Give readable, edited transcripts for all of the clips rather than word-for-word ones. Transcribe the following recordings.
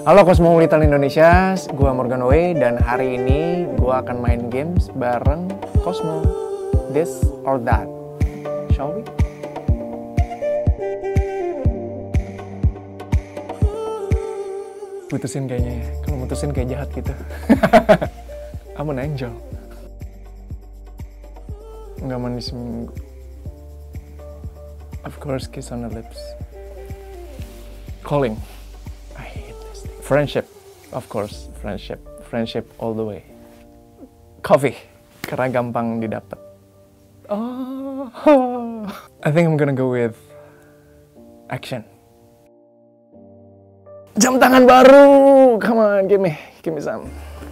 Halo Cosmopolitan Indonesia, gua Morgan Owe dan hari ini gua akan main games bareng Cosmo. This or that, shall we? Putusin kayaknya ya, kalau mutusin kayak jahat gitu. I'm an angel. Nggak manis seminggu. Of course, kiss on the lips. Calling. I hate this thing. Friendship. Of course, friendship. Friendship all the way. Coffee. Karena gampang didapat. Oh. I think I'm gonna go with action. Jam tangan baru. Come on, give me some.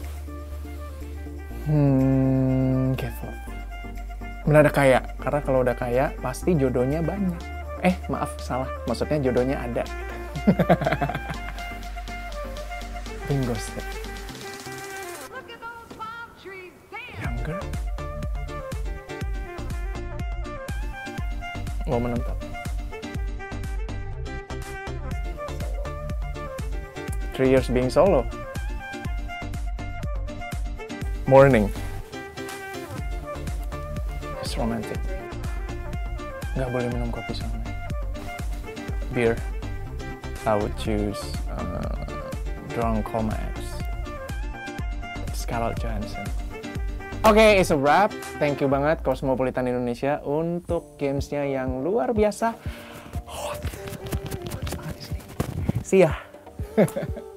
Careful. Mendadak kaya, karena kalau udah kaya pasti jodohnya banyak. Maaf, salah. Maksudnya jodohnya ada. Bingo step. Younger. Mau menentang. 3 years being solo. Morning. It's romantic. Nggak boleh minum kopi soalnya. Beer. I would choose Drunk Call My Ex. Scarlett Johansson. Oke, it's a wrap. Thank you banget Cosmopolitan Indonesia untuk gamesnya yang luar biasa. See ya.